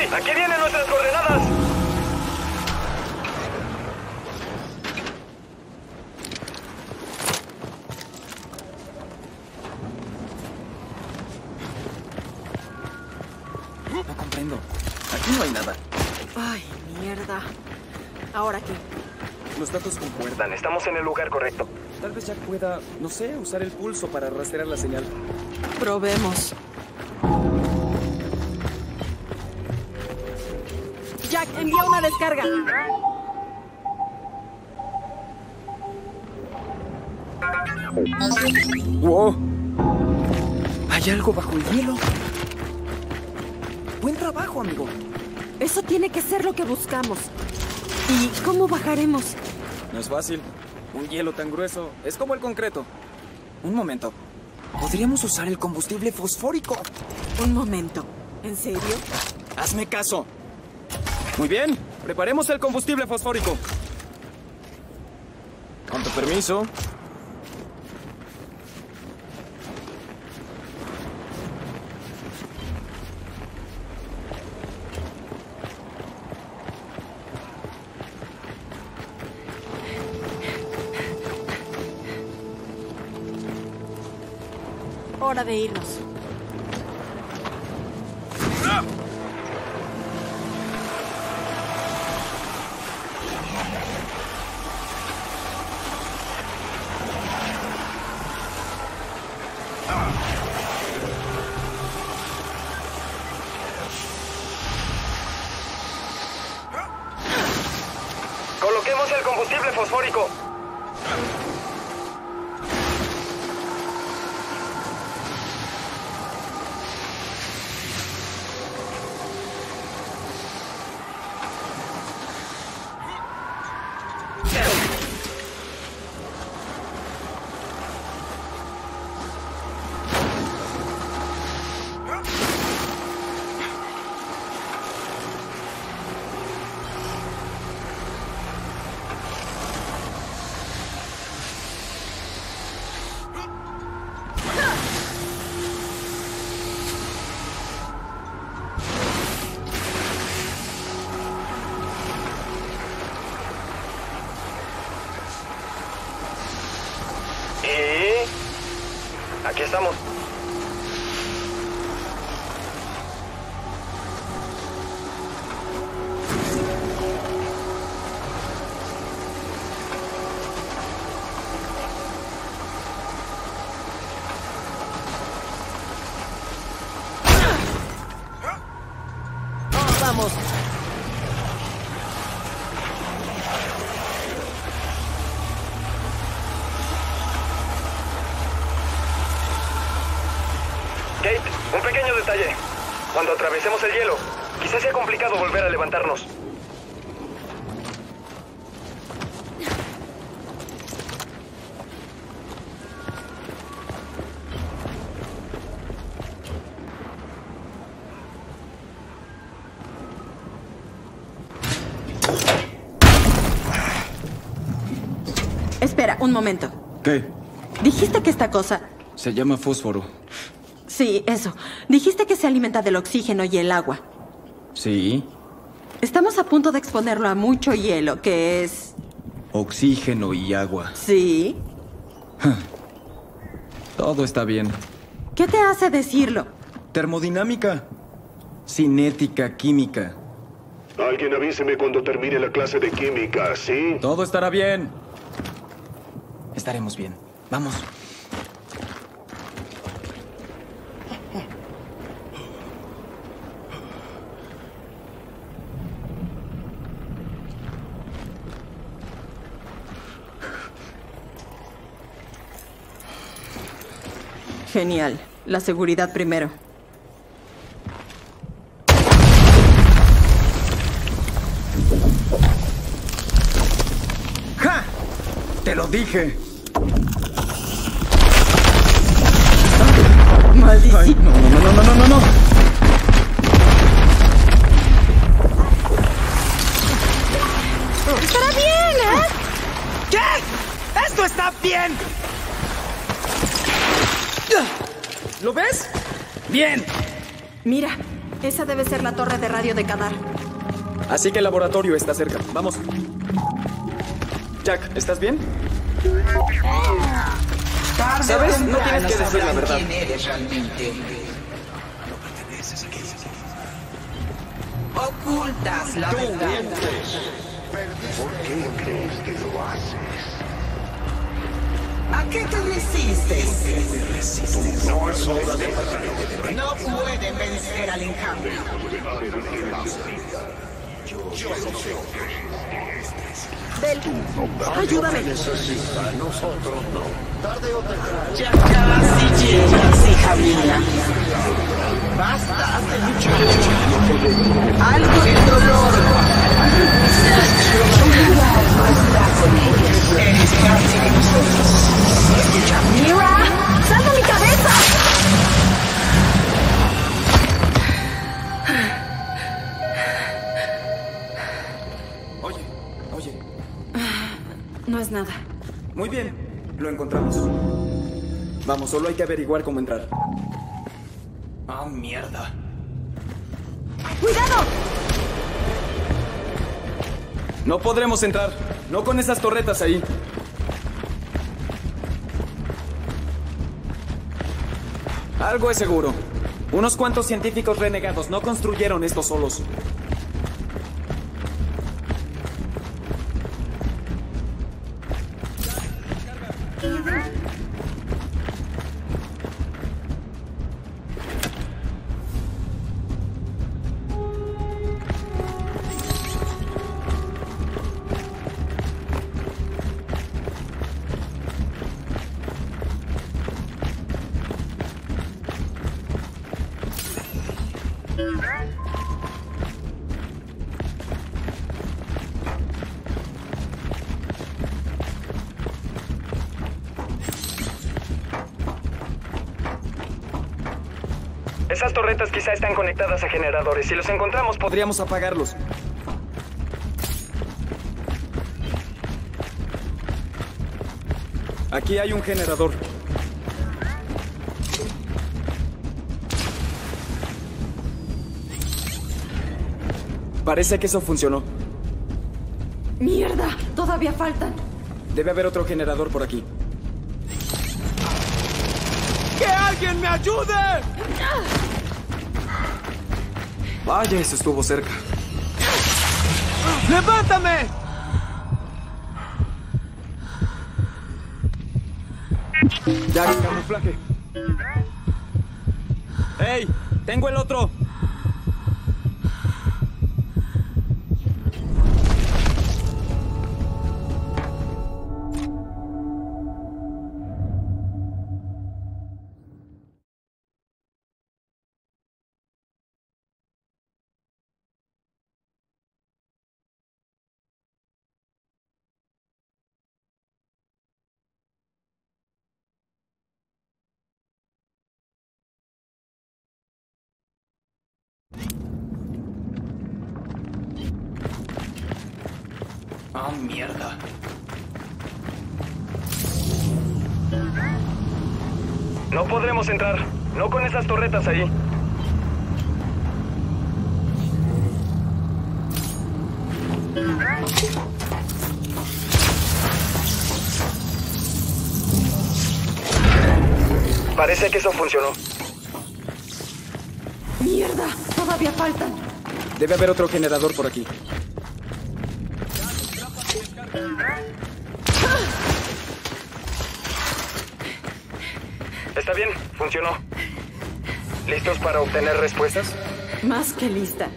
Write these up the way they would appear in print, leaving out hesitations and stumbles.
¡Aquí vienen nuestras coordenadas! No comprendo. Aquí no hay nada. Ay, mierda. ¿Ahora qué? Los datos concuerdan. Estamos en el lugar correcto. Tal vez Jack pueda, no sé, usar el pulso para rastrear la señal. Probemos. Jack, envía una descarga. ¡Wow! Hay algo bajo el hielo. Buen trabajo, amigo. Eso tiene que ser lo que buscamos. ¿Y cómo bajaremos? No es fácil. Un hielo tan grueso es como el concreto. Un momento. Podríamos usar el combustible fosfórico. Un momento. ¿En serio? Hazme caso. Muy bien. Preparemos el combustible fosfórico. Con tu permiso. Hora de irnos. Coloquemos el combustible fosfórico. Aquí estamos. Vamos. Kate, un pequeño detalle. Cuando atravesemos el hielo, quizás sea complicado volver a levantarnos. Espera, un momento. ¿Qué? Dijiste que esta cosa... Se llama fósforo. Sí, eso. Dijiste que se alimenta del oxígeno y el agua. Sí. Estamos a punto de exponerlo a mucho hielo, que es... Oxígeno y agua. Sí. Todo está bien. ¿Qué te hace decirlo? Termodinámica. Cinética, química. Alguien avíseme cuando termine la clase de química, ¿sí? Todo estará bien. Estaremos bien. Vamos. Genial. La seguridad primero. ¡Ja! ¡Te lo dije! ¡Maldición! ¡Ay, no, no, no, no, no, no, no! ¡Estará bien, ¿eh? ¿Qué? ¡Esto está bien! ¿Lo ves? ¡Bien! Mira, Esa debe ser la torre de radio de Kadar. Así que el laboratorio está cerca. Vamos. Jack, ¿estás bien? ¿Sabes? No tienes que decir la verdad. ¿Quién eres realmente? Ocultas la verdad. ¿Por qué crees que lo haces? ¿A qué te resistes? No es hora de matar. No pueden vencer al enjambre. Bel, ayúdame. Ya casi llegas, hija mía. Basta de luchar. Algo de dolor. No está con ellos. Eres parte de nosotros. Escucha. ¡Mira! ¡Salva mi cabeza! Oye. No es nada. Muy bien. Lo encontramos. Vamos, solo hay que averiguar cómo entrar. ¡Ah, mierda! ¡Cuidado! No podremos entrar. No con esas torretas ahí. Algo es seguro. Unos cuantos científicos renegados no construyeron esto solos. Esas torretas quizá están conectadas a generadores. Si los encontramos, Podríamos apagarlos. Aquí hay un generador. Parece que eso funcionó. ¡Mierda! Todavía faltan. Debe haber otro generador por aquí. ¡Que alguien me ayude! Vaya, eso estuvo cerca. ¡Levántame! Jack, camuflaje. ¡Hey! ¡Tengo el otro! ¡Ah, mierda! no podremos entrar. No con esas torretas ahí. Parece que eso funcionó. ¡Mierda! Todavía faltan. Debe haber otro generador por aquí. Está bien, funcionó. ¿Listos para obtener respuestas? Más que lista.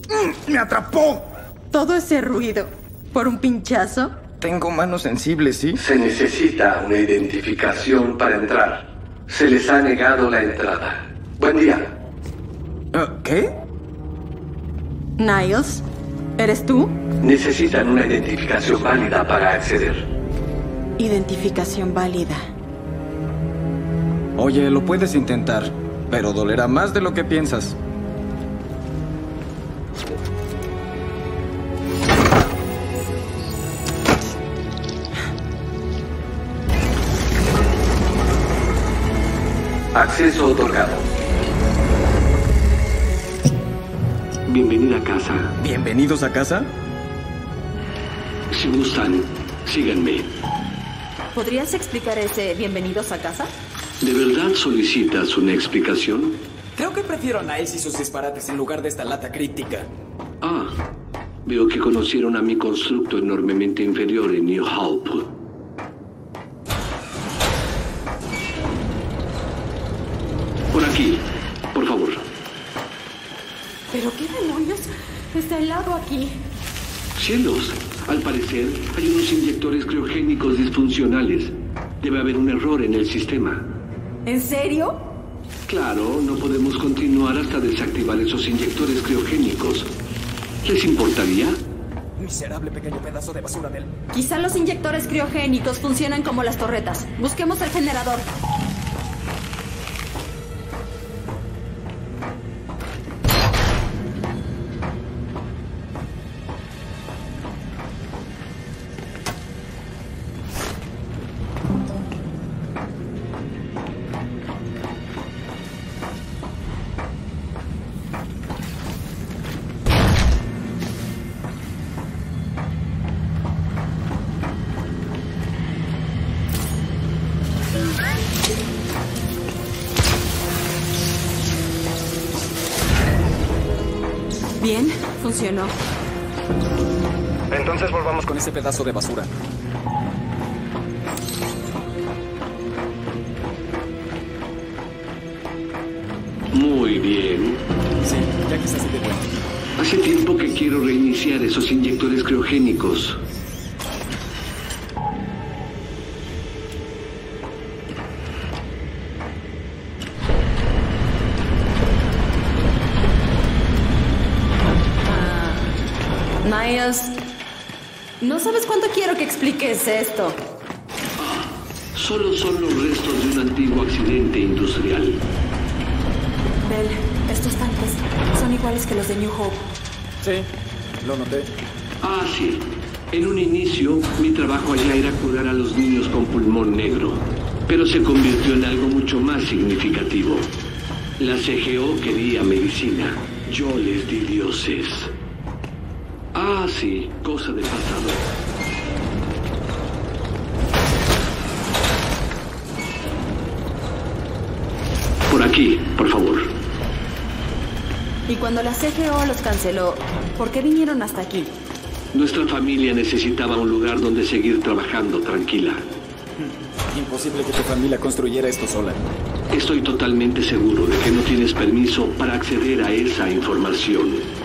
¡Me atrapó! Todo ese ruido. ¿Por un pinchazo? Tengo manos sensibles, ¿sí? Se necesita una identificación para entrar. Se les ha negado la entrada. Buen día. ¿Qué? Niles, ¿eres tú? Necesitan una identificación válida para acceder. Identificación válida. Oye, lo puedes intentar, pero dolerá más de lo que piensas. Acceso otorgado. Bienvenida a casa. ¿Bienvenidos a casa? Si gustan, síganme. ¿Podrías explicar ese bienvenidos a casa? ¿De verdad solicitas una explicación? Creo que prefiero a Niles y sus disparates en lugar de esta lata críptica. Ah, veo que conocieron a mi constructo enormemente inferior en New Hope. Por aquí, por favor. ¿Pero qué demonios? Está helado aquí. Cielos, al parecer hay unos inyectores criogénicos disfuncionales. Debe haber un error en el sistema. ¿En serio? Claro, no podemos continuar hasta desactivar esos inyectores criogénicos. ¿Les importaría? Miserable pequeño pedazo de basura del... Quizá los inyectores criogénicos funcionan como las torretas. Busquemos el generador. Bien, funcionó. Entonces volvamos con ese pedazo de basura. Muy bien. Sí, ya quizás se dé cuenta. Hace tiempo que quiero reiniciar esos inyectores criogénicos. Niles, no sabes cuánto quiero que expliques esto. Solo son los restos de un antiguo accidente industrial. Bell, estos tanques son iguales que los de New Hope. Sí, lo noté. Ah, sí. En un inicio, mi trabajo allá era curar a los niños con pulmón negro. Pero se convirtió en algo mucho más significativo. La CGO quería medicina. Yo les di dioses. Ah, sí, cosa del pasado. Por aquí, por favor. Y cuando la CGO los canceló, ¿por qué vinieron hasta aquí? Nuestra familia necesitaba un lugar donde seguir trabajando tranquila. Imposible que tu familia construyera esto sola. Estoy totalmente seguro de que no tienes permiso para acceder a esa información.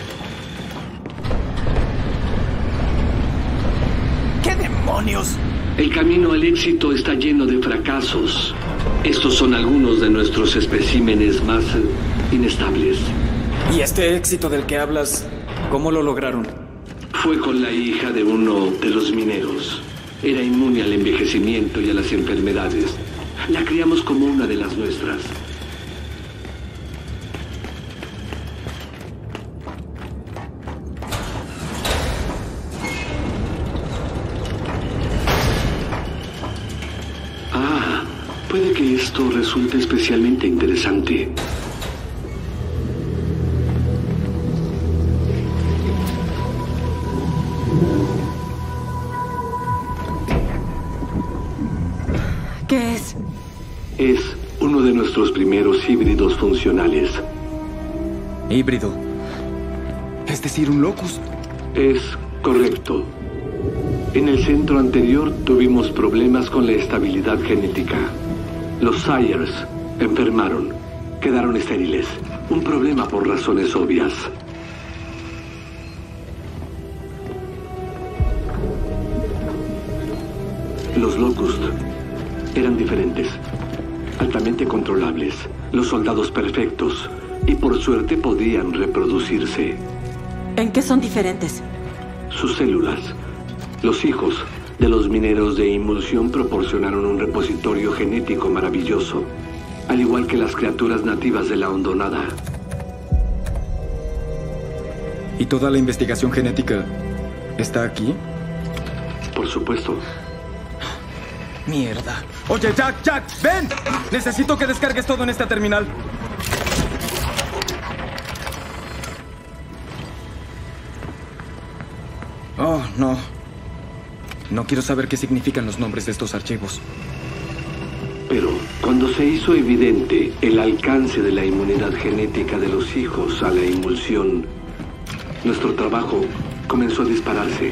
¿Qué demonios? El camino al éxito está lleno de fracasos. Estos son algunos de nuestros especímenes más inestables. ¿Y este éxito del que hablas, cómo lo lograron? Fue con la hija de uno de los mineros. Era inmune al envejecimiento y a las enfermedades. La criamos como una de las nuestras. Puede que esto resulte especialmente interesante. ¿Qué es? Es uno de nuestros primeros híbridos funcionales. Híbrido. Es decir, un locust. Es correcto. En el centro anterior tuvimos problemas con la estabilidad genética. Los Sires enfermaron, quedaron estériles. Un problema por razones obvias. Los Locust eran diferentes, altamente controlables, los soldados perfectos, y por suerte podían reproducirse. ¿En qué son diferentes? Sus células. Los hijos de los mineros de Imulsión proporcionaron un repositorio genético maravilloso, al igual que las criaturas nativas de la Hondonada. ¿Y toda la investigación genética está aquí? Por supuesto. Mierda. Oye, Jack, ven. Necesito que descargues todo en esta terminal. Oh, no. No quiero saber qué significan los nombres de estos archivos. Pero cuando se hizo evidente el alcance de la inmunidad genética de los hijos a la Imulsión, nuestro trabajo comenzó a dispararse.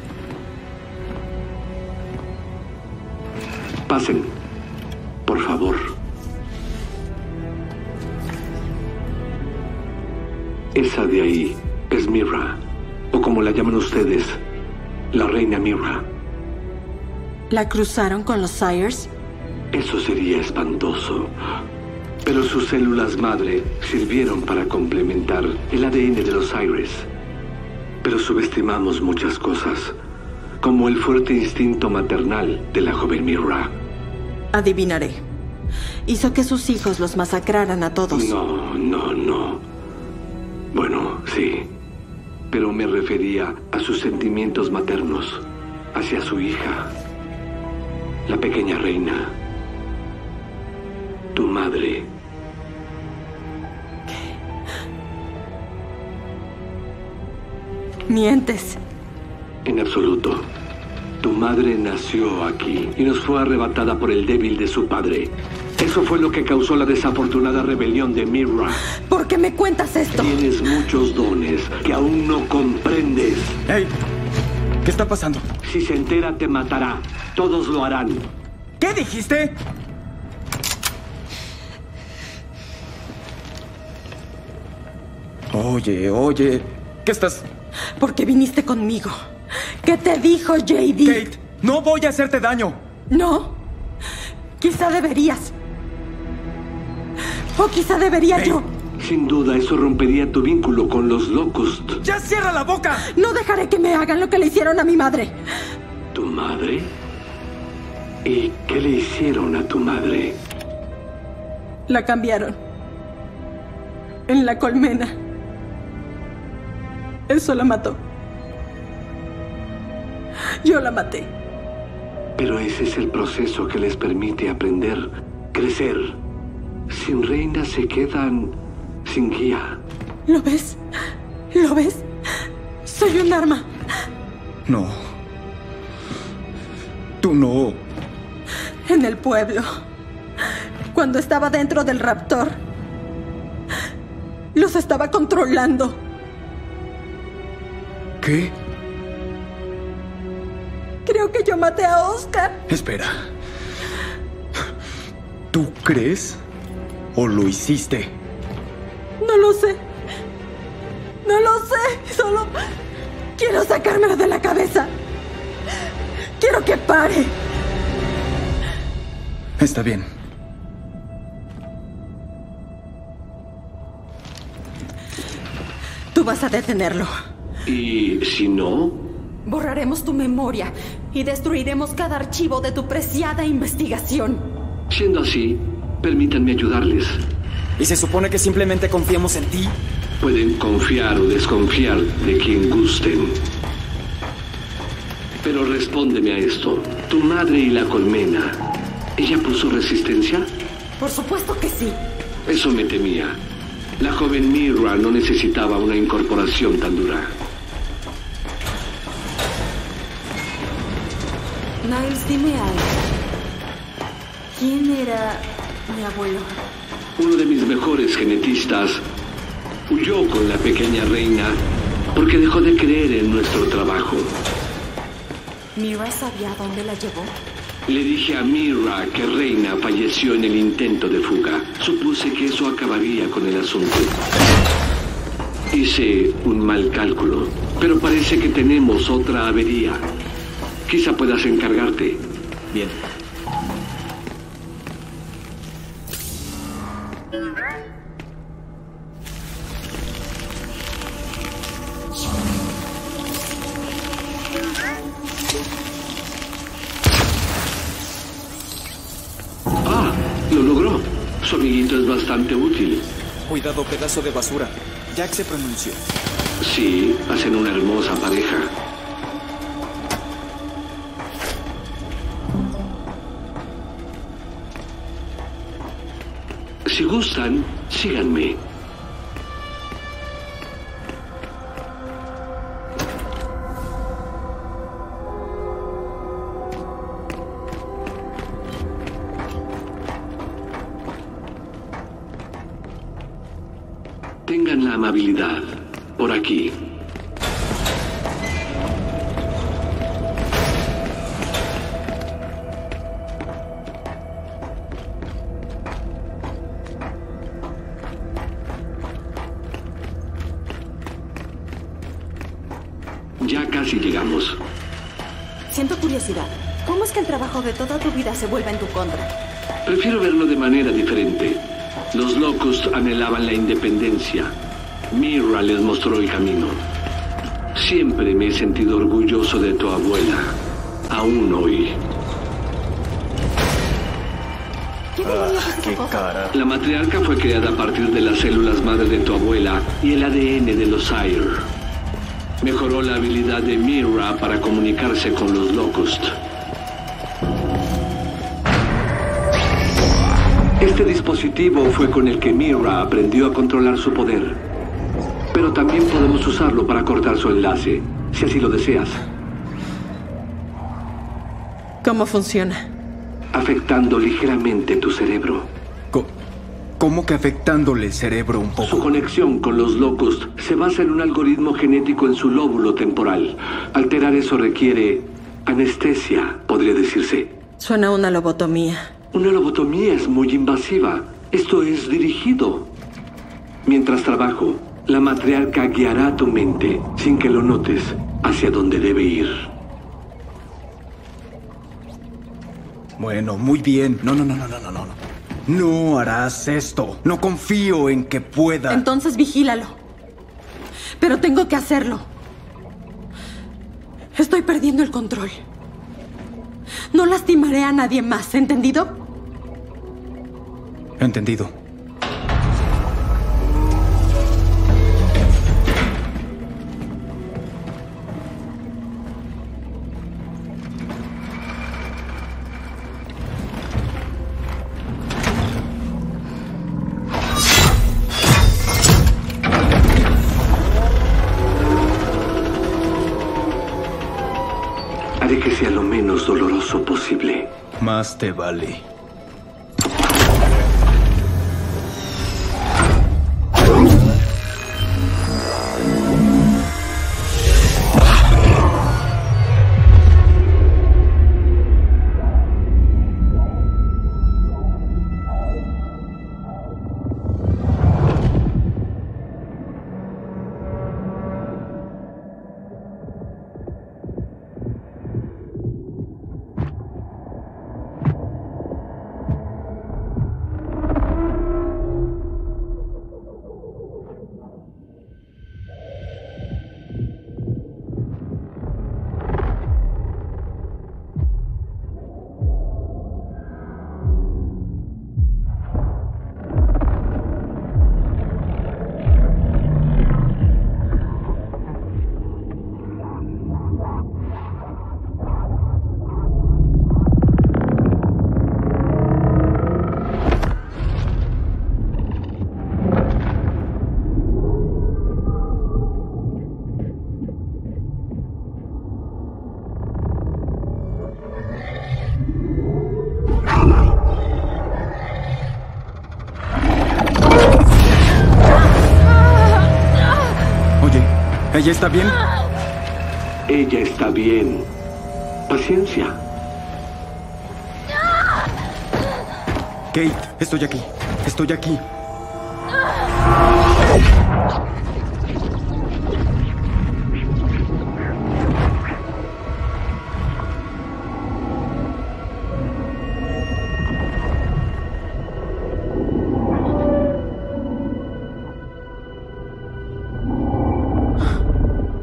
Pasen, por favor. Esa de ahí es Mira, o como la llaman ustedes, la reina Mira. ¿La cruzaron con los Sires? Eso sería espantoso. Pero sus células madre sirvieron para complementar el ADN de los Sires. Pero subestimamos muchas cosas, como el fuerte instinto maternal de la joven Mira. Adivinaré. Hizo que sus hijos los masacraran a todos. No. Bueno, sí. Pero me refería a sus sentimientos maternos hacia su hija, la pequeña reina. Tu madre. ¿Qué? Mientes. En absoluto. Tu madre nació aquí y nos fue arrebatada por el débil de su padre. Eso fue lo que causó la desafortunada rebelión de Mira. ¿Por qué me cuentas esto? Tienes muchos dones que aún no comprendes. ¡Hey! ¿Qué está pasando? Si se entera, te matará. Todos lo harán. ¿Qué dijiste? Oye. ¿Qué estás...? ¿Por qué viniste conmigo? ¿Qué te dijo JD? Kate, no voy a hacerte daño. No. Quizá deberías. O quizá debería yo. Sin duda, eso rompería tu vínculo con los Locust. ¡Ya cierra la boca! No dejaré que me hagan lo que le hicieron a mi madre. ¿Tu madre? ¿Y qué le hicieron a tu madre? La cambiaron. En la colmena. Eso la mató. Yo la maté. Pero ese es el proceso que les permite aprender, crecer. Sin reina se quedan sin guía. ¿Lo ves? ¿Lo ves? Soy un arma. No. Tú no. En el pueblo, cuando estaba dentro del raptor, los estaba controlando. ¿Qué? Creo que yo maté a Oscar. Espera. ¿Tú crees? ¿O lo hiciste? No lo sé. No lo sé. Solo quiero sacármelo de la cabeza. Quiero que pare. Está bien. Tú vas a detenerlo. ¿Y si no? Borraremos tu memoria y destruiremos cada archivo de tu preciada investigación. Siendo así, permítanme ayudarles. ¿Y se supone que simplemente confiemos en ti? Pueden confiar o desconfiar de quien gusten. Pero respóndeme a esto. Tu madre y la colmena, ¿ella puso resistencia? Por supuesto que sí. Eso me temía. La joven Mira no necesitaba una incorporación tan dura. Niles, dime algo. ¿Quién era mi abuelo? Uno de mis mejores genetistas huyó con la pequeña reina porque dejó de creer en nuestro trabajo. ¿Mira sabía dónde la llevó? Le dije a Mira que Reina falleció en el intento de fuga. Supuse que eso acabaría con el asunto. Hice un mal cálculo, pero parece que tenemos otra avería. Quizá puedas encargarte. Bien. Ah, lo logró. Su amiguito es bastante útil. Cuidado, pedazo de basura. Jack se pronunció. Sí, hacen una hermosa pareja. Si gustan, síganme. Tengan la amabilidad. Por aquí. Ya casi llegamos. Siento curiosidad. ¿Cómo es que el trabajo de toda tu vida se vuelve en tu contra? Prefiero verlo de manera diferente. Los Locust anhelaban la independencia. Mira les mostró el camino. Siempre me he sentido orgulloso de tu abuela. Aún hoy. ¡Qué cara! La matriarca fue creada a partir de las células madre de tu abuela y el ADN de los Sire. Mejoró la habilidad de Mira para comunicarse con los Locust. Este dispositivo fue con el que Mira aprendió a controlar su poder. Pero también podemos usarlo para cortar su enlace, si así lo deseas. ¿Cómo funciona? Afectando ligeramente tu cerebro. ¿Cómo que afectándole el cerebro un poco? Su conexión con los Locust se basa en un algoritmo genético en su lóbulo temporal. Alterar eso requiere anestesia, podría decirse. Suena a una lobotomía. Una lobotomía es muy invasiva. Esto es dirigido. Mientras trabajo, la matriarca guiará tu mente, sin que lo notes, hacia donde debe ir. Bueno, muy bien. No. No harás esto. No confío en que pueda. Entonces vigílalo. Pero tengo que hacerlo. Estoy perdiendo el control. No lastimaré a nadie más, ¿entendido? Entendido. Haré que sea lo menos doloroso posible. Más te vale. ¿Ella está bien? Ella está bien. Paciencia. Kate, estoy aquí. Estoy aquí.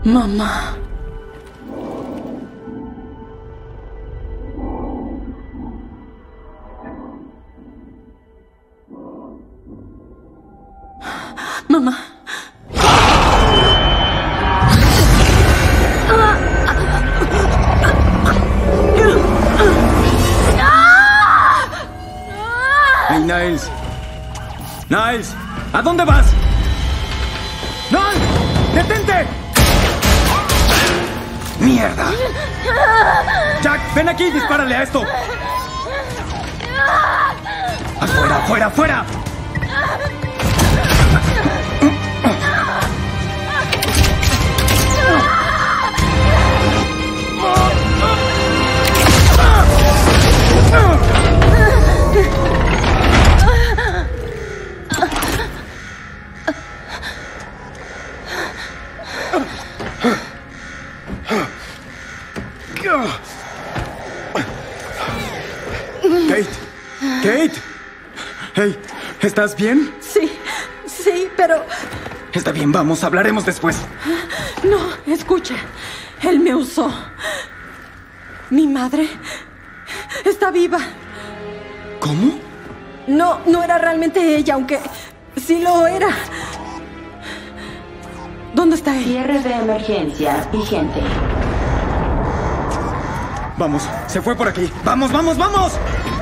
Mamá. Mamá. ¡Hey, Niles! ¡Niles! ¿A dónde vas? ¡Niles! ¡Detente! ¡Mierda! ¡Jack, ven aquí y dispárale a esto! ¡Afuera, afuera, afuera! Kate. Kate. Hey, ¿estás bien? Sí, pero... Está bien, vamos, hablaremos después. No, escucha. Él me usó. Mi madre está viva. ¿Cómo? No era realmente ella, aunque sí lo era. ¿Dónde está él? Cierre de emergencia vigente. Vamos, se fue por aquí. ¡Vamos, vamos, vamos!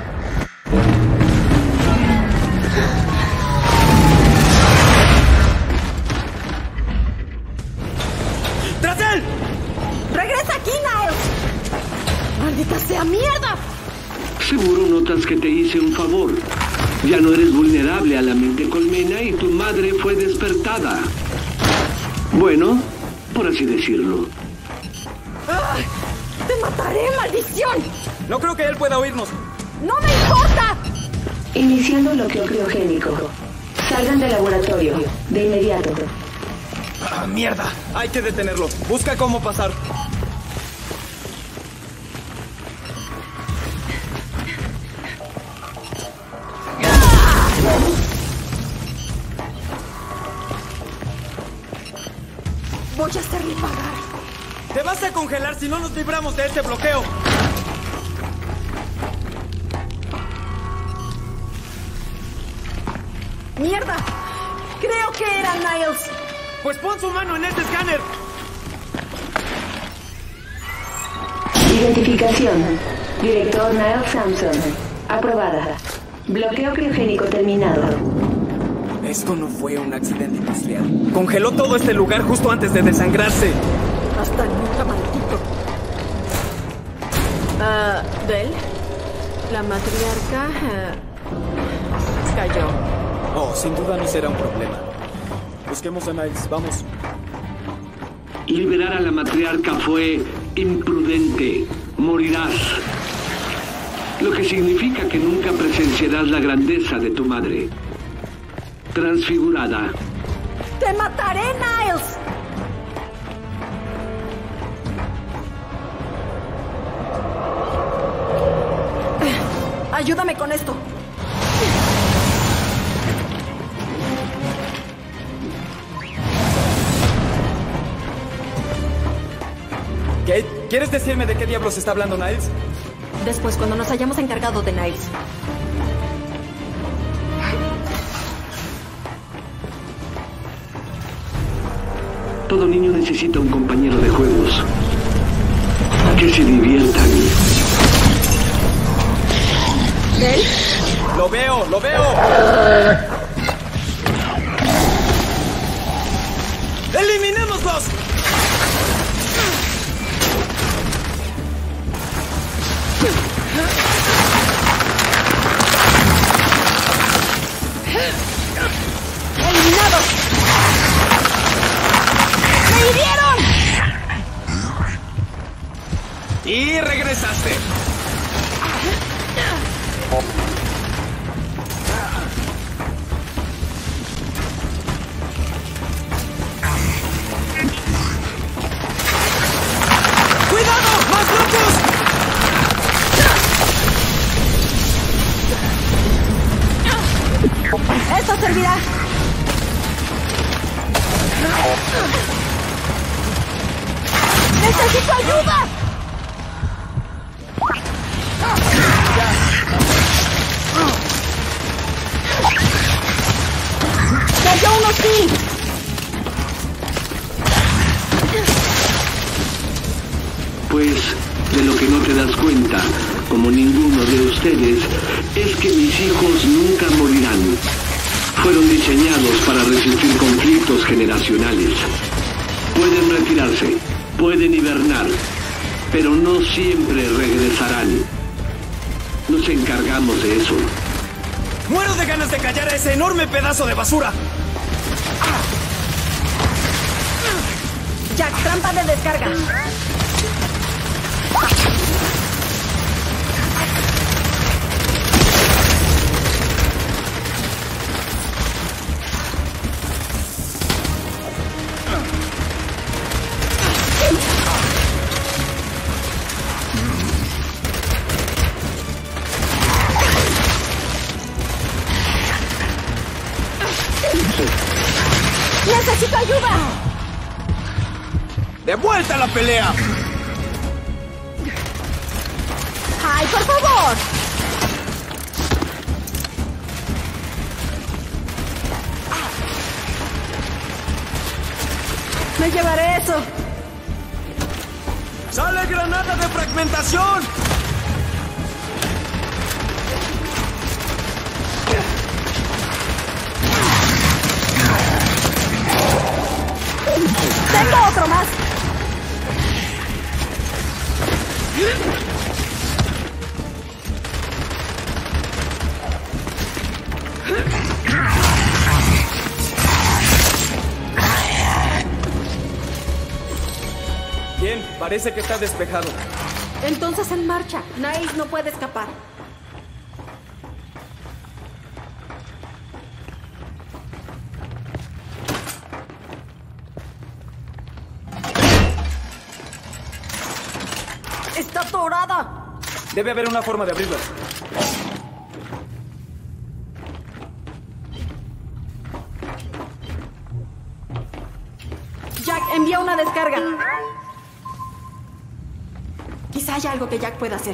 ¡Tras él! ¡Regresa aquí, Niles! ¡Maldita sea mierda! Seguro notas que te hice un favor. Ya no eres vulnerable a la mente colmena y tu madre fue despertada. Bueno, por así decirlo. ¡Ay! ¡Te mataré, maldición! No creo que él pueda oírnos. ¡No me importa! Iniciando bloqueo criogénico. Salgan del laboratorio, de inmediato. ¡Ah, mierda! Hay que detenerlo. Busca cómo pasar. Voy a hacerle pagar. Te vas a congelar si no nos libramos de este bloqueo. ¡Mierda! Creo que era Niles. Pues pon su mano en este escáner. Identificación. Director Niles Samson. Aprobada. Bloqueo criogénico terminado. Esto no fue un accidente industrial. Congeló todo este lugar justo antes de desangrarse. Hasta nunca, maldito. ¿Del? La matriarca cayó. Oh, sin duda no será un problema. Busquemos a Niles, vamos. Liberar a la matriarca fue imprudente. Morirás. Lo que significa que nunca presenciarás la grandeza de tu madre. Transfigurada. ¡Te mataré, Niles! Ayúdame con esto. Kate, ¿quieres decirme de qué diablos está hablando Niles? Después, cuando nos hayamos encargado de Niles. Todo niño necesita un compañero de juegos. Que se diviertan. ¿Del? ¡Lo veo, lo veo! ¡Eliminémoslos! ¡Eliminados! ¡Me hirieron! Y regresaste. ¡Cuidado! ¡Más locos! ¡Esto servirá! ¡Necesito ayuda! ¡Cayó uno sí! Pues, de lo que no te das cuenta, como ninguno de ustedes, es que mis hijos nunca morirán. Fueron diseñados para resistir conflictos generacionales. Pueden retirarse, pueden hibernar, pero no siempre regresarán. Nos encargamos de eso. ¡Muero de ganas de callar a ese enorme pedazo de basura! Jack, trampa de descarga. ¡Necesito ayuda! ¡De vuelta a la pelea! ¡Ay, por favor! Me llevaré eso. ¡Sale granada de fragmentación! ¡Tengo otro más! Bien, parece que está despejado. Entonces en marcha. Niles no puede escapar. ¡Está atorada! Debe haber una forma de abrirla. Jack, envía una descarga. Quizá haya algo que Jack pueda hacer.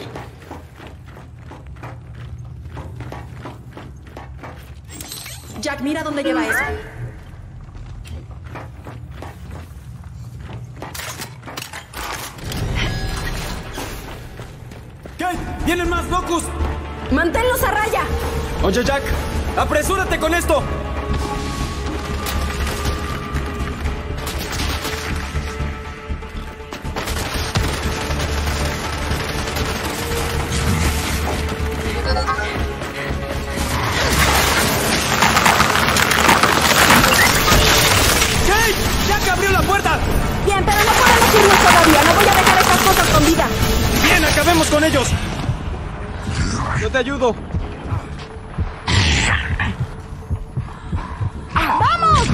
Jack, mira dónde lleva eso. ¡Kate! ¡Vienen más locus! ¡Manténlos a raya! Oye, Jack, apresúrate con esto. ¡Kate! ¡Jack abrió la puerta! Bien, pero no podemos irnos todavía. No voy a dejar estas cosas con vida. ¡Bien, acabemos con ellos! Yo te ayudo. ¡Vamos!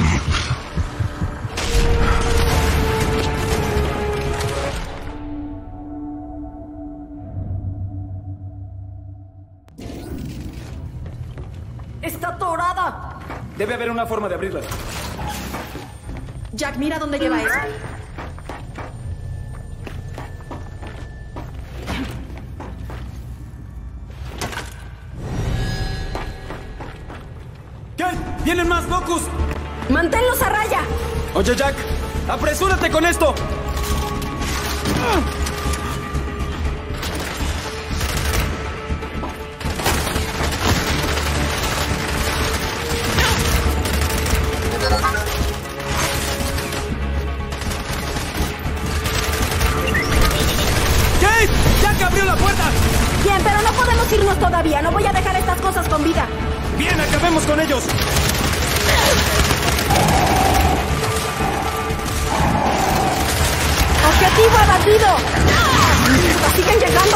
¡Está atorada! Debe haber una forma de abrirla. Jack, mira dónde lleva eso. ¡Kate! ¡Vienen más locus! ¡Manténlos a raya! Oye, Jack, apresúrate con esto. ¡Kate! ¡Jack abrió la puerta! Bien, pero no podemos irnos todavía. No voy a dejar estas cosas con vida. ¡Bien, acabemos con ellos! ¡Objetivo abatido! ¡Siguen llegando!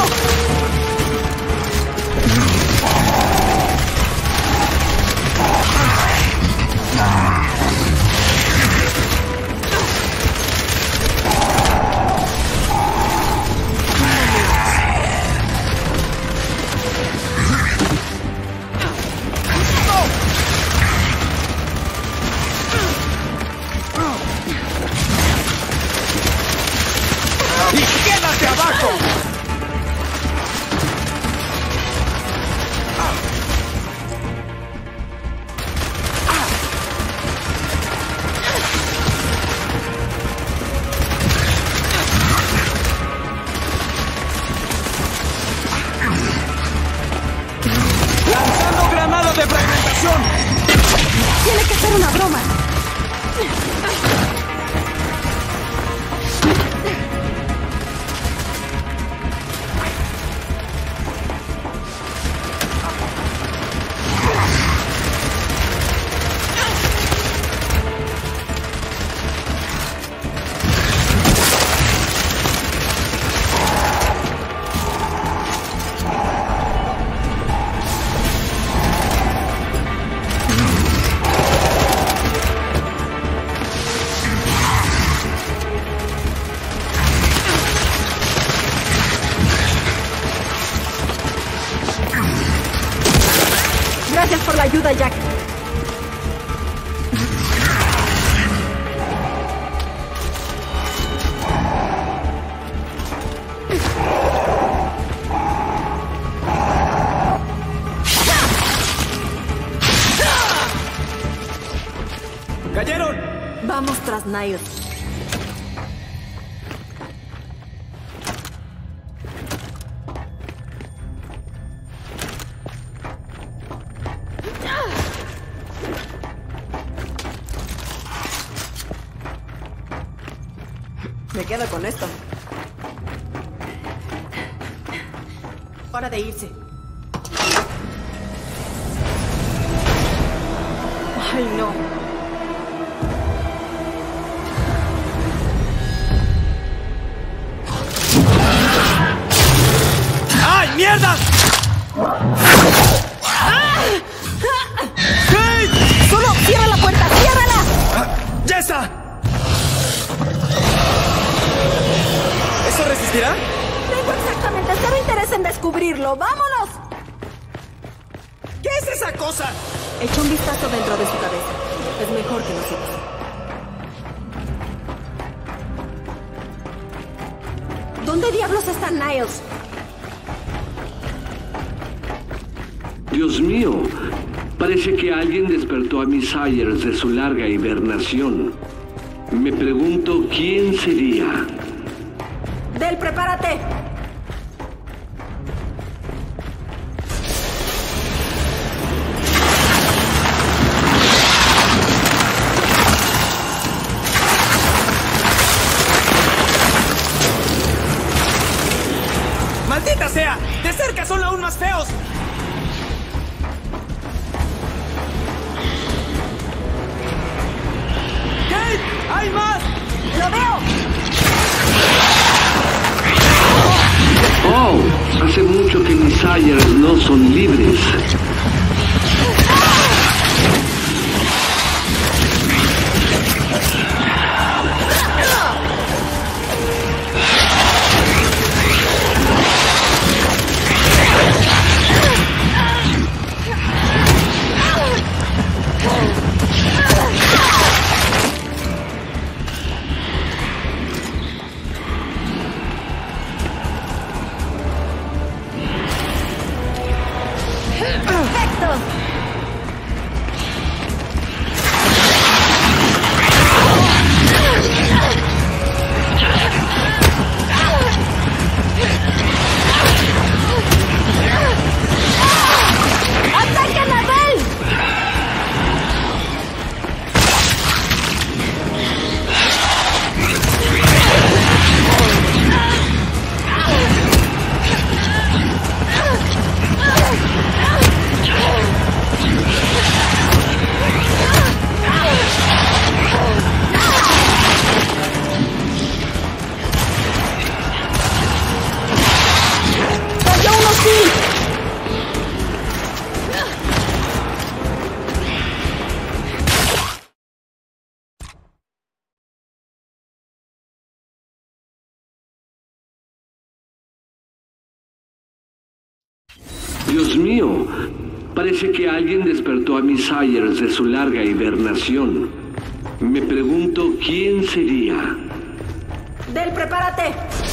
ayuda, Jack. ¡Cayeron! Vamos tras Niles. Me quedo con esto. Hora de irse. Ay, no. ¡Ay, mierda! ¡Hey! ¡Solo cierra la puerta! ¡Ciérrala! ¡Ya está! ¿Eso resistirá? Tengo exactamente cero interés en descubrirlo. ¡Vámonos! ¿Qué es esa cosa? Echa un vistazo dentro de su cabeza. Es mejor que lo sigas. ¿Dónde diablos está Niles? Dios mío, parece que alguien despertó a Miss Sayers de su larga hibernación. Me pregunto quién sería. Del, prepárate. ¡Maldita sea! ¡De cerca son aún más feos! ¡Kate! ¡Hay más! ¡Lo veo! Oh, hace mucho que mis Sayers no son libres. Dios mío, parece que alguien despertó a Miss Sayers de su larga hibernación. Me pregunto quién sería. Del, prepárate.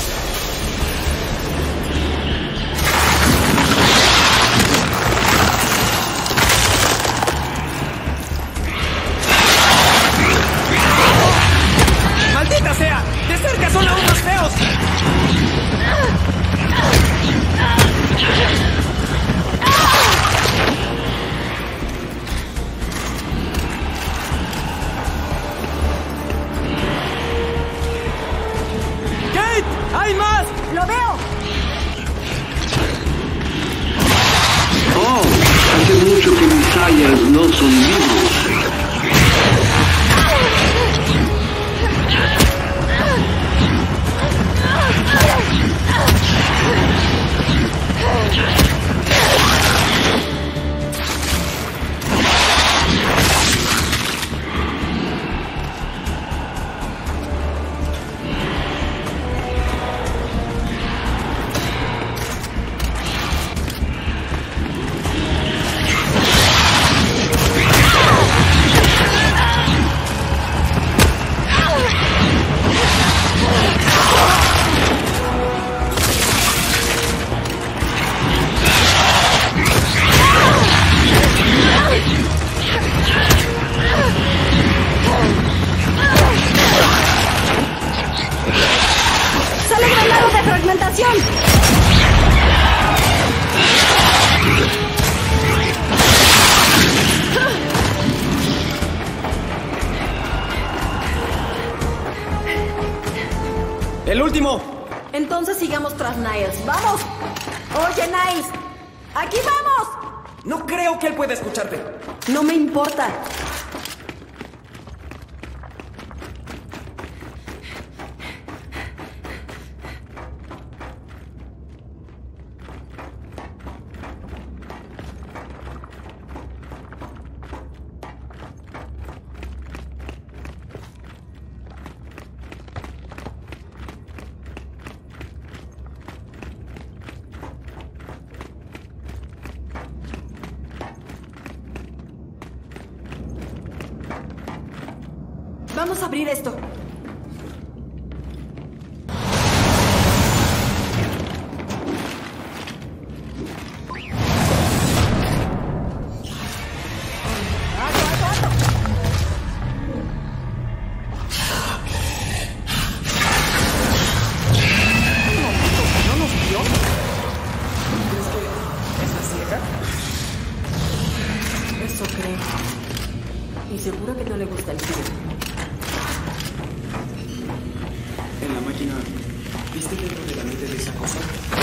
¡Maldita sea! ¡De cerca son aún más feos! ¡Kate! ¡Hay más! ¡Lo veo! Oh, hace mucho que mis Sayers no son libres. ¡El último! Entonces sigamos tras Niles. ¡Vamos! Oye, Niles. ¡Aquí vamos! No creo que él pueda escucharte. No me importa. Vamos a abrir esto. ¿No nos vio? ¿Crees que está ciega? Eso creo. Y seguro que no le gusta el frío. En la máquina, ¿viste dentro de la mente de esa cosa?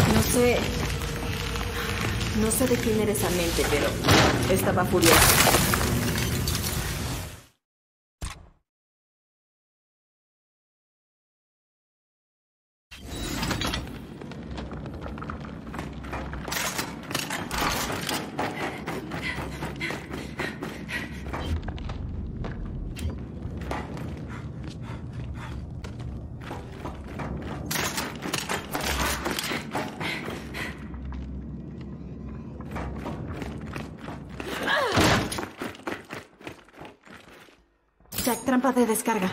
No sé de quién era esa mente, pero estaba furiosa. Jack, trampa de descarga.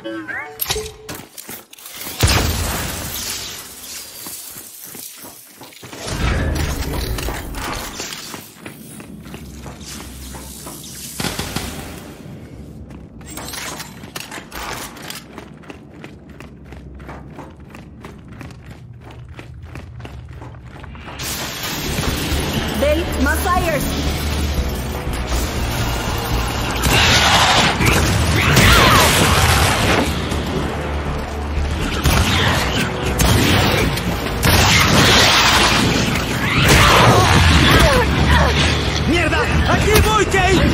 Del, más fires. ¡Mierda! ¡Aquí voy, Kate!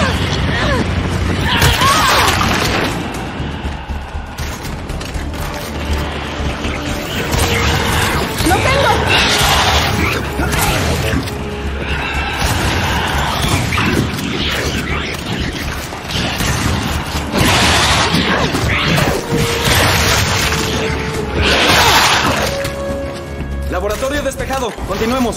¡Lo tengo! Laboratorio despejado. Continuemos.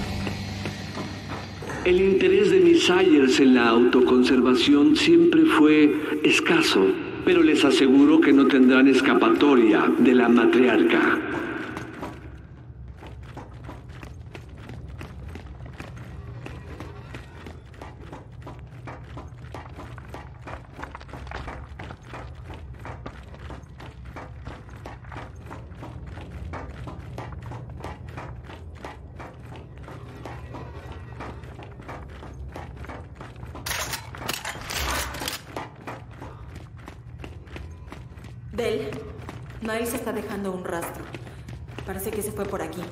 El interés de mis Sayers en la autoconservación siempre fue escaso, pero les aseguro que no tendrán escapatoria de la matriarca. Del, Niles está dejando un rastro. Parece que se fue por aquí.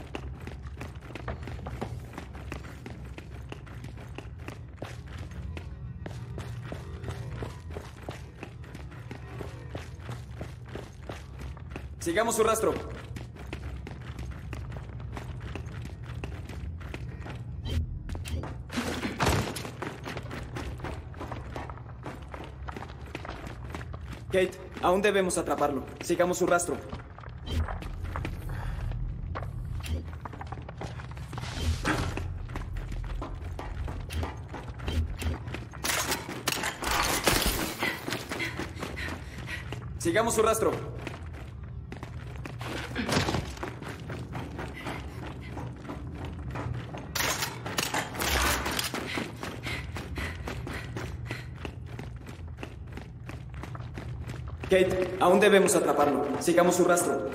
Sigamos su rastro. Kate, aún debemos atraparlo. Sigamos su rastro. Sigamos su rastro. Kate, aún debemos atraparlo. Sigamos su rastro.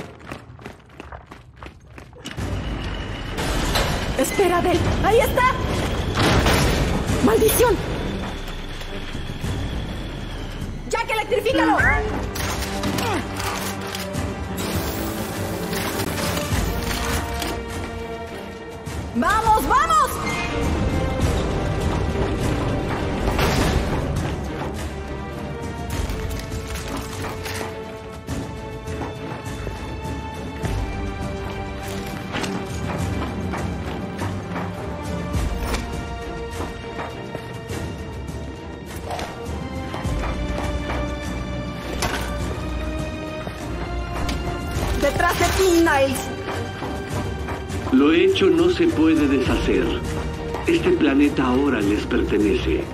¡Espera, Del! ¡Ahí está! ¡Maldición! ¡Jack, electrifícalo! ¡Vamos, vamos! ¡Detrás de ti, Niles! Lo hecho no se puede deshacer. Este planeta ahora les pertenece.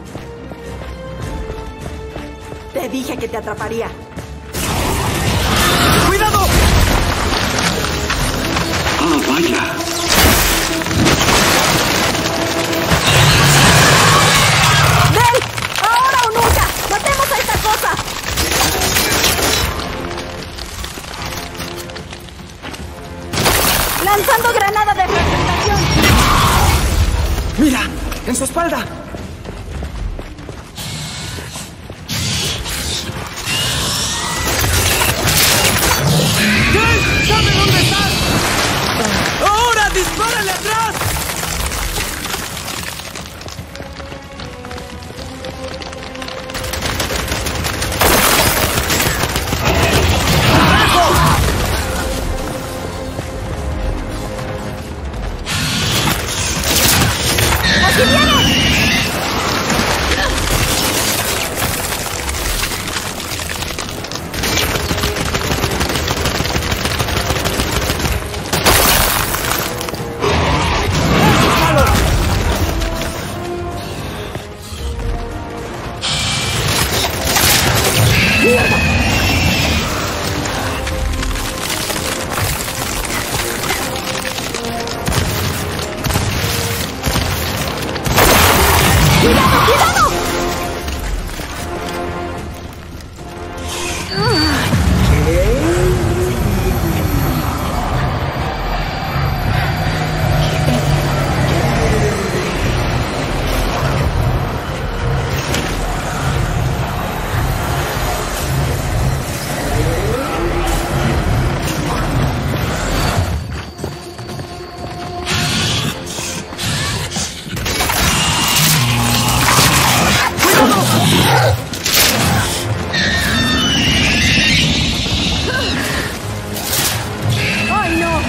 Te dije que te atraparía. ¡Cuidado! ¡Ah, vaya! ¡Ven! ¡Ahora o nunca! ¡Matemos a esta cosa! ¡Lanzando granada de fragmentación! ¡Mira! ¡En su espalda! ¡Jake! ¡Sabe dónde estás! ¡Ahora dispárale atrás! ¡Aquí viene! ¡Cuidado, cuidado! ¡Ay, no!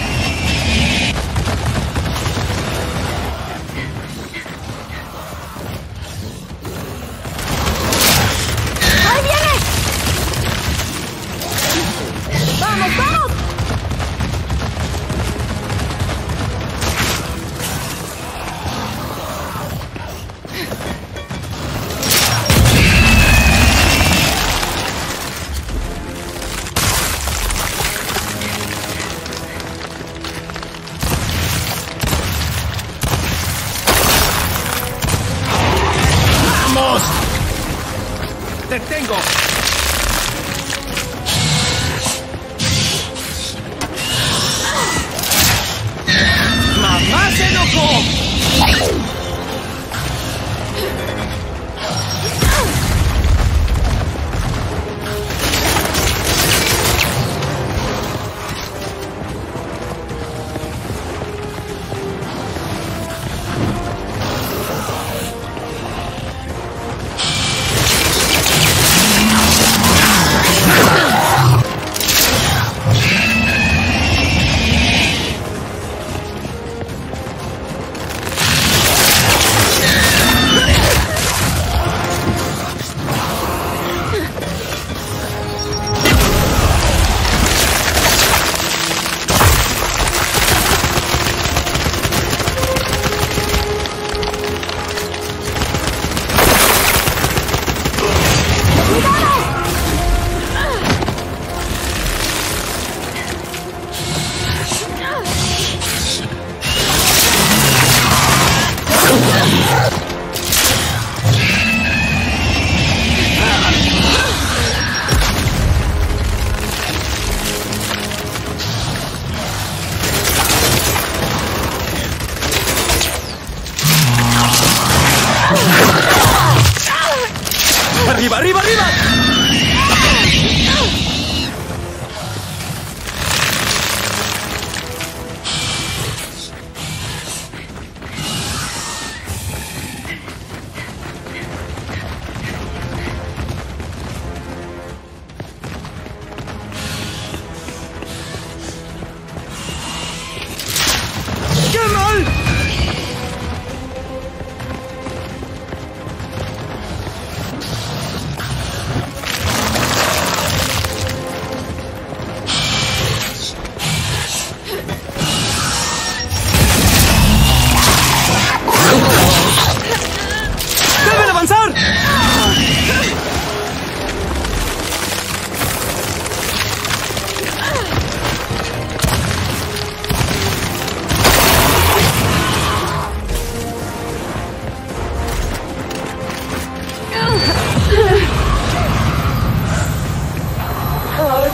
¡Ahí viene! ¡Vamos, vamos! ¡Vamos! ¡Te tengo! ¡Mamá se enojó!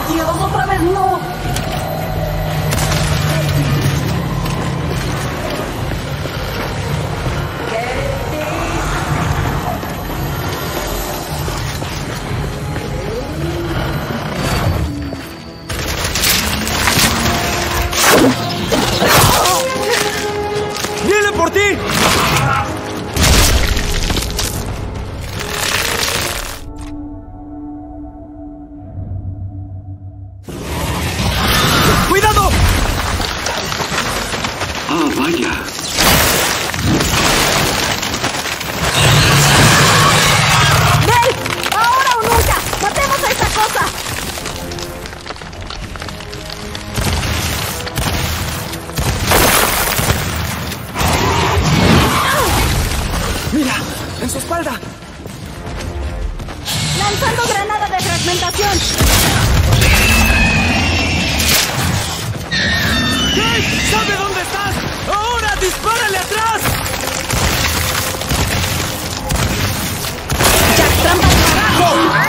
Dios, otra vez no! ¡Viene por ti! ¡Cuidado! Ah, vaya. ¡Nel! ¡Ahora o nunca! ¡Matemos a esta cosa! ¡Mira! ¡En su espalda! ¡Lanzando granada de fragmentación! ¡Jake! ¿Sabe dónde estás? ¡Ahora dispárale atrás! ¡Jack, trampa de abajo!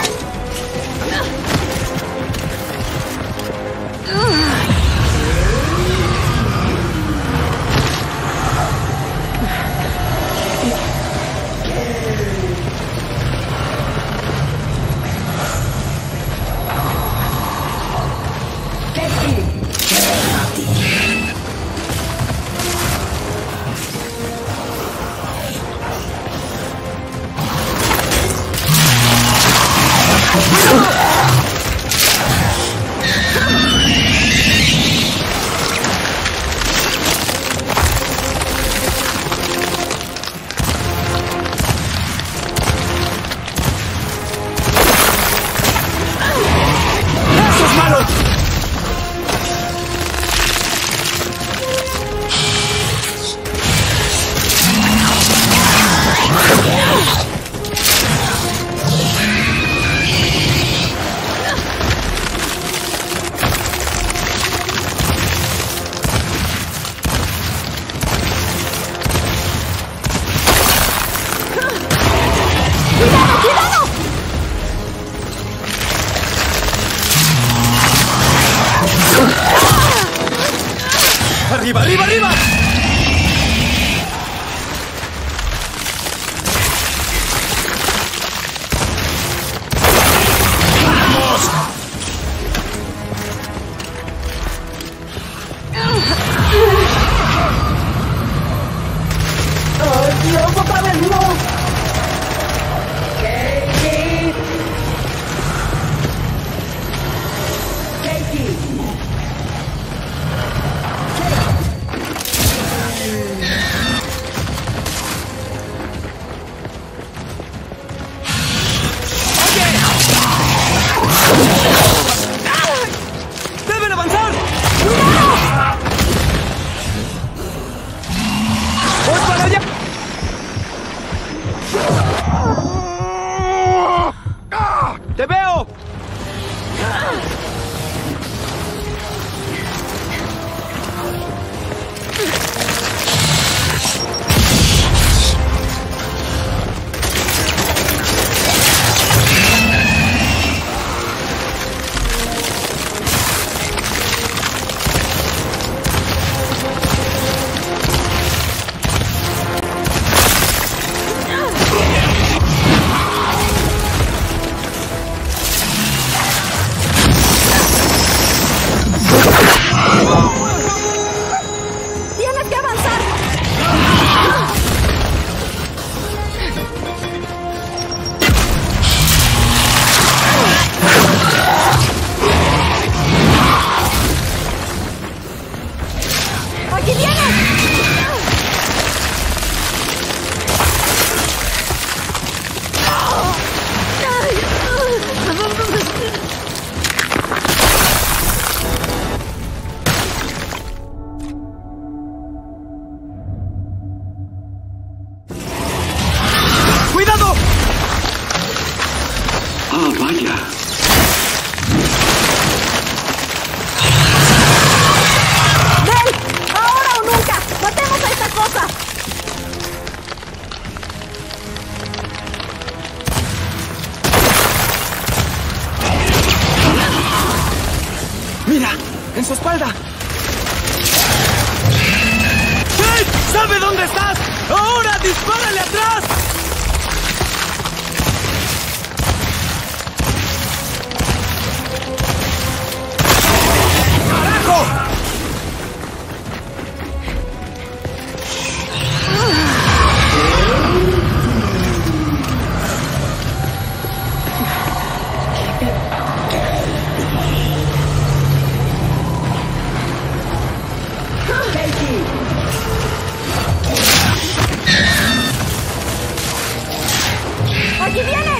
¡Arriba, arriba, arriba! ¡Oh, Dios, otra vez no! Mira, en su espalda. ¡Kate! ¿Sabe dónde estás? ¡Ahora dispárale atrás! ¡Carajo! ¡Aquí viene!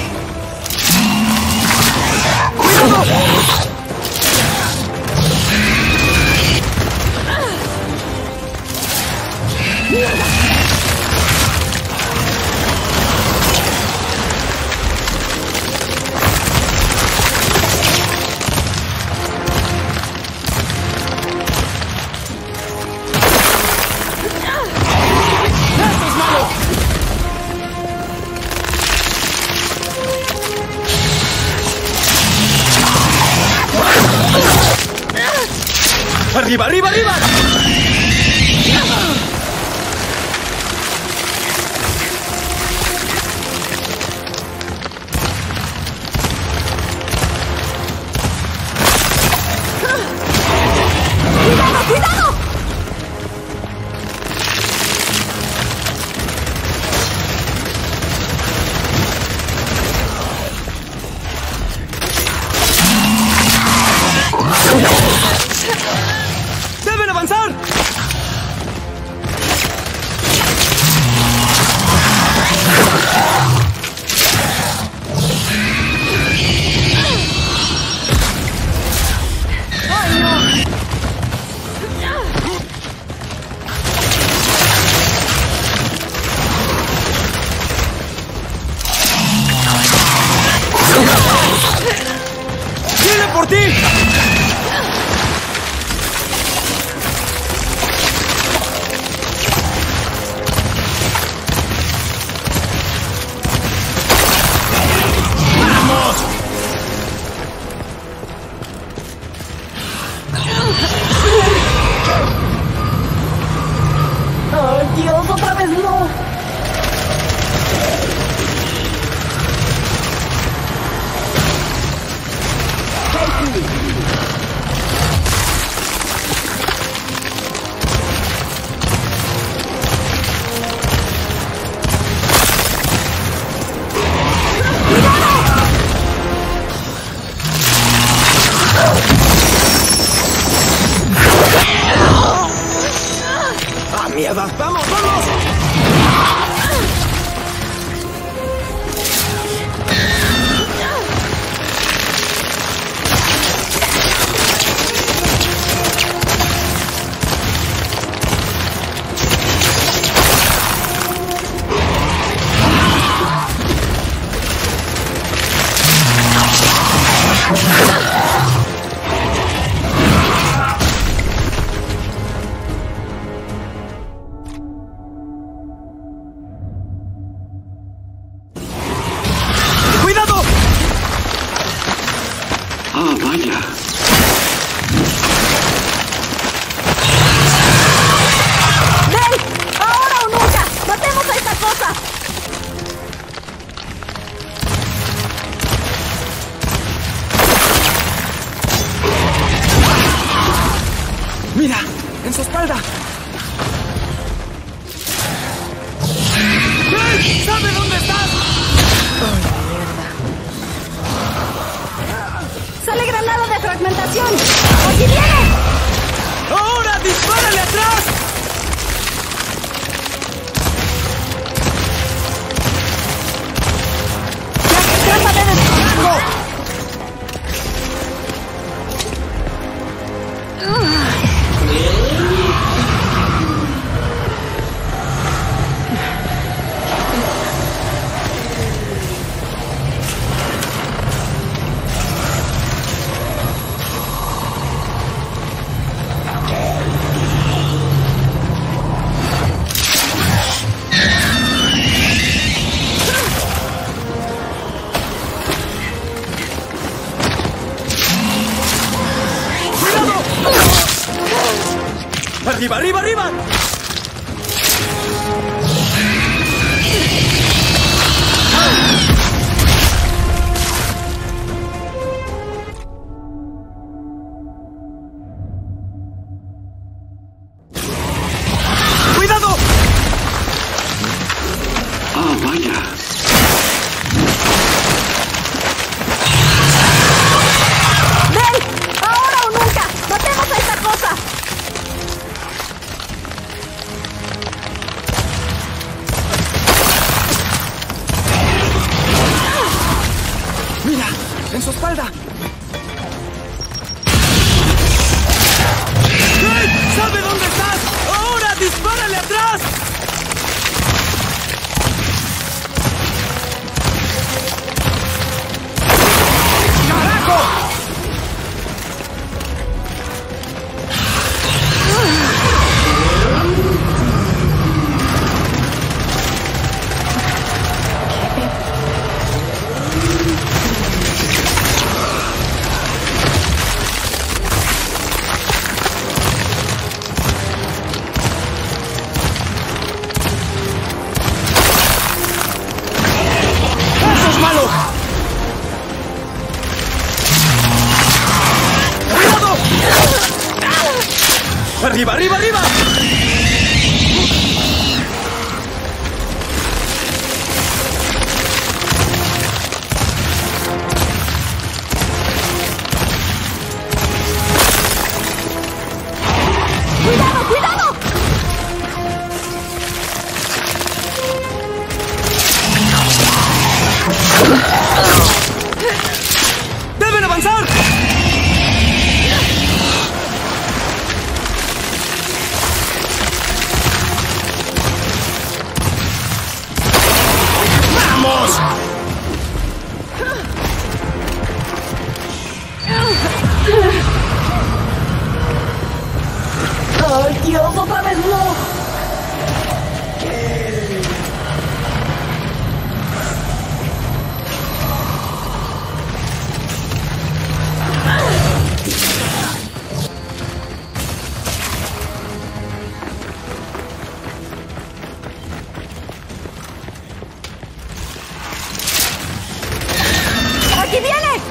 ¡Arriba, arriba, arriba! ¡Cuidado, cuidado! ¡Deben avanzar! ¡Viene por ti! ¡Oh, Dios! ¡Otra vez no! ¡Ah, mierda! ¡Vamos, vamos! ¡Cuidado! Ah, vaya. ¡Ven! ¡Ahora o nunca! ¡Matemos a esta cosa! Mira, en su espalda. ¡Kate! ¿Sabe dónde estás? ¡Sale granada de fragmentación! ¡Aquí viene! ¡Ahora dispárale atrás! ¡Trata de despegarlo! ¡Arriba, arriba, arriba! ¡Cuidado! Ah, vaya. ¡Ven! ¡Ahora o nunca! ¡Matemos a esa cosa! ¡Mira! ¡En su espalda! ¡Hey! ¡Sabe dónde estás! ¡Ahora dispárale atrás! ¡Arriba, arriba, arriba! ¡Cuidado, cuidado! ¡Deben avanzar! ¡Ay, Dios! ¡Otra vez no! ¡Aquí viene!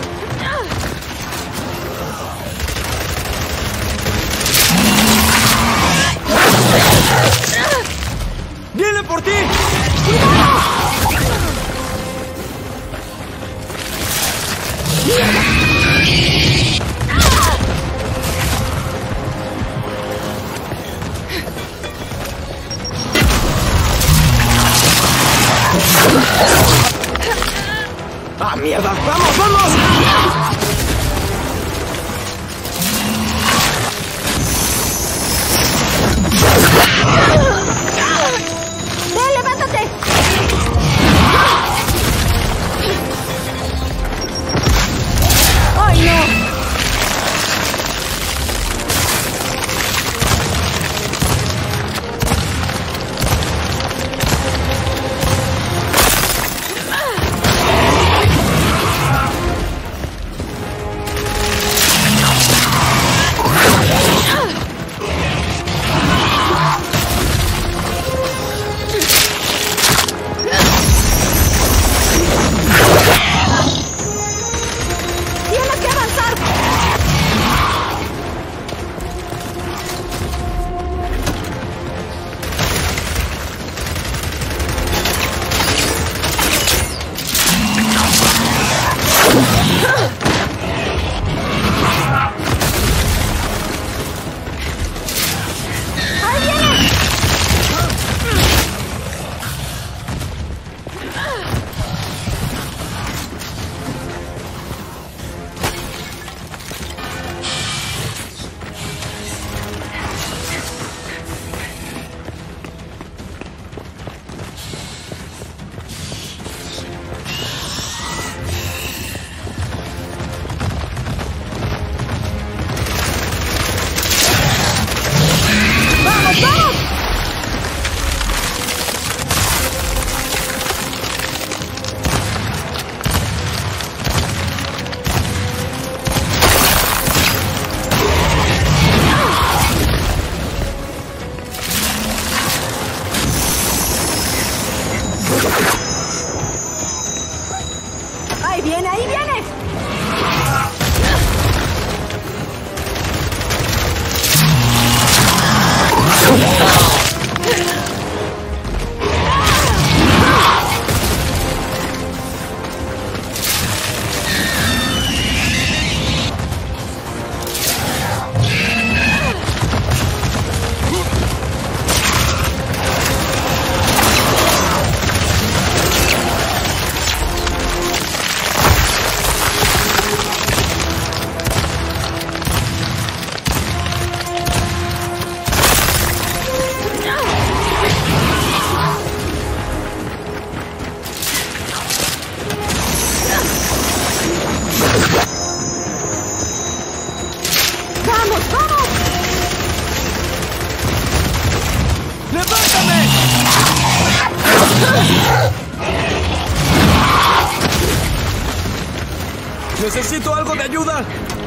¡Necesito algo de ayuda!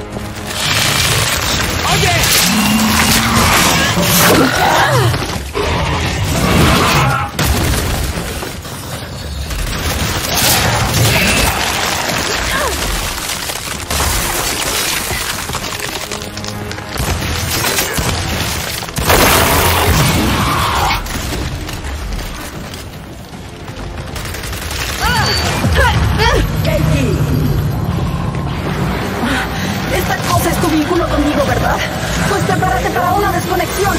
¡Oye! Esta cosa es tu vínculo conmigo, ¿verdad? Pues prepárate para una desconexión.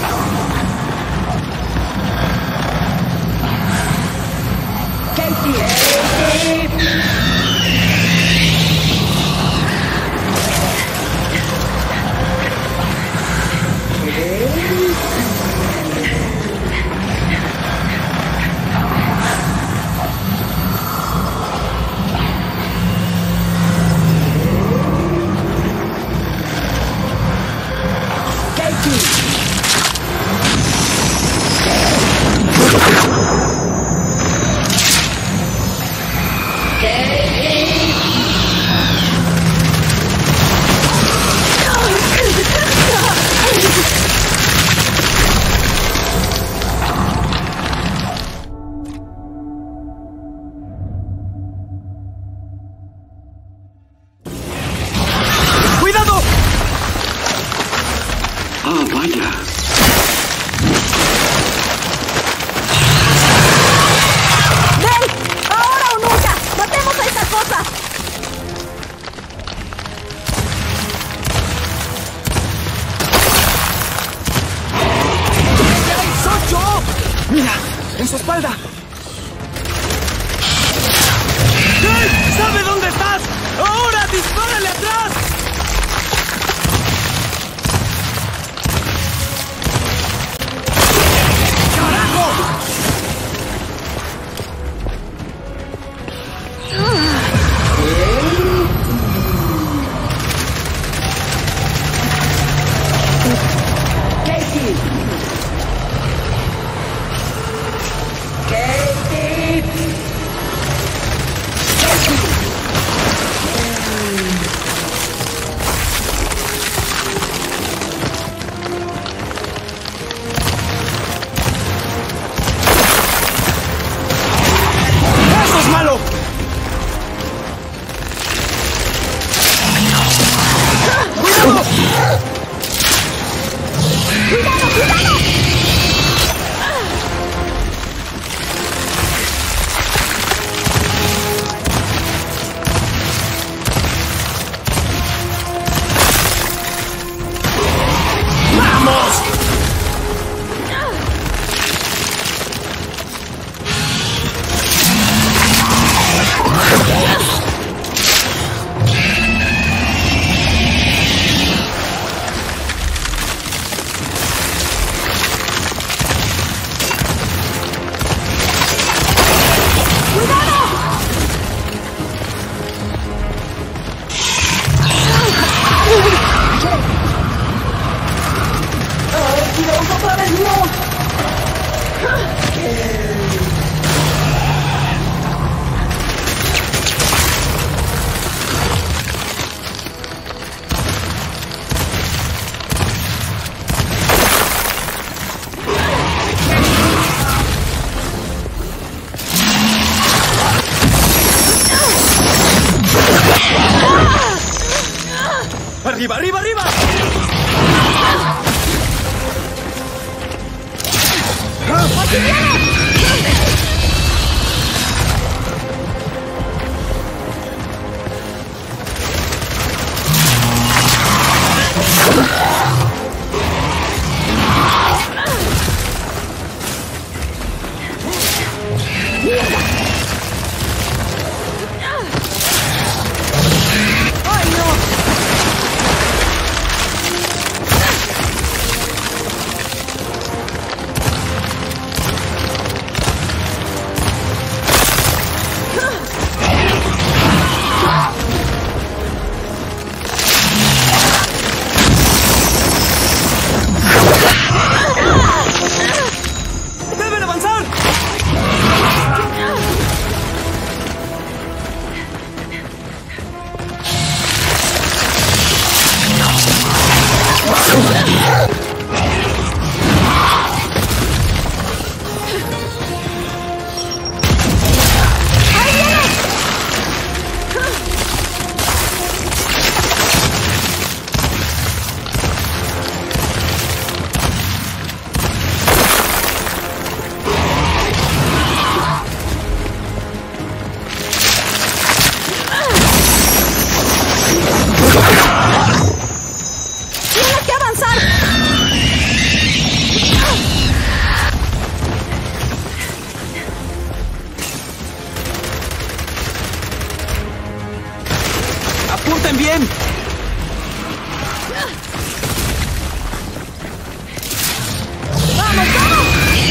¡En su espalda! ¡Hey! ¿Sabe dónde estás? ¡Ahora dispárale atrás! ¡Arriba, arriba, arriba! ¡Apunten bien! ¡Vamos, vamos!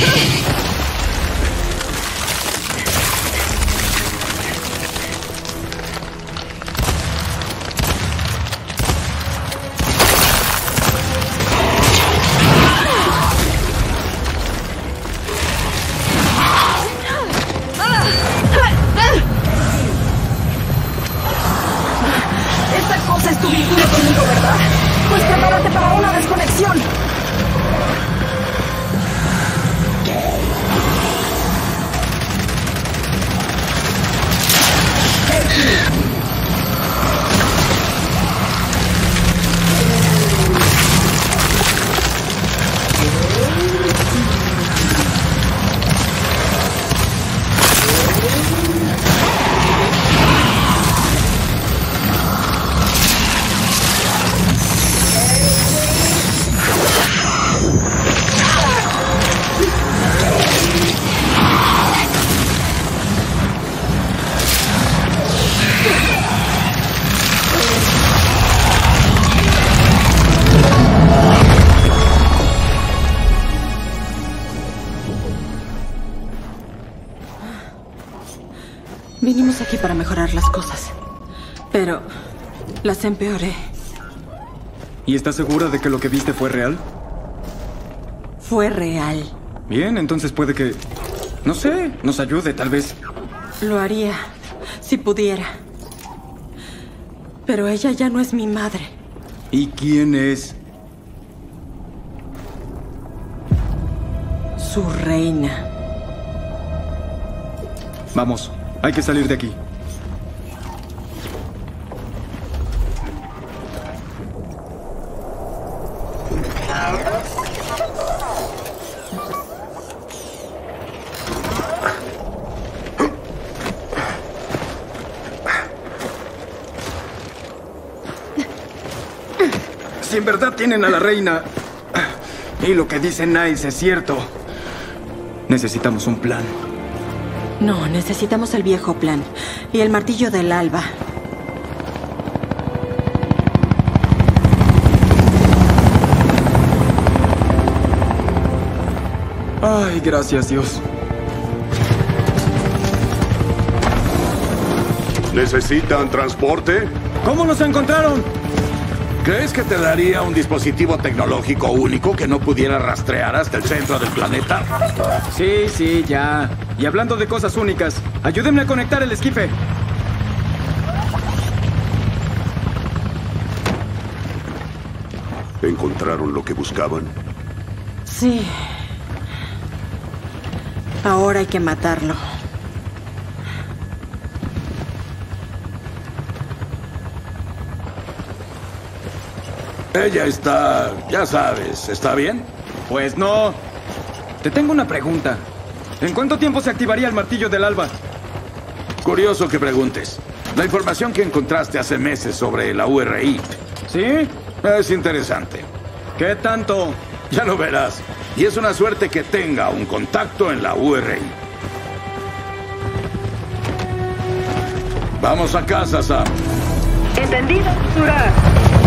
Esta cosa es tu vínculo conmigo, ¿verdad? Pues prepárate para una desconexión. Vinimos aquí para mejorar las cosas, pero las empeoré. ¿Y estás segura de que lo que viste fue real? Fue real. Bien, entonces puede que... no sé, nos ayude, tal vez. Lo haría si pudiera. Pero ella ya no es mi madre. ¿Y quién es? Su reina. Vamos, hay que salir de aquí. Si en verdad tienen a la reina y lo que dice Niles es cierto, necesitamos un plan. No, necesitamos el viejo plan y el martillo del alba. Ay, gracias, Dios. ¿Necesitan transporte? ¿Cómo nos encontraron? ¿Crees que te daría un dispositivo tecnológico único que no pudiera rastrear hasta el centro del planeta? Sí, ya. Y hablando de cosas únicas, ayúdenme a conectar el esquife. ¿Encontraron lo que buscaban? Sí. Ahora hay que matarlo. Ella está, ya sabes, ¿está bien? Pues no. Te tengo una pregunta. ¿En cuánto tiempo se activaría el martillo del alba? Curioso que preguntes. La información que encontraste hace meses sobre la URI. ¿Sí? Es interesante. ¿Qué tanto? Ya lo verás. Y es una suerte que tenga un contacto en la URI. Vamos a casa, Sam. Entendido, Surar.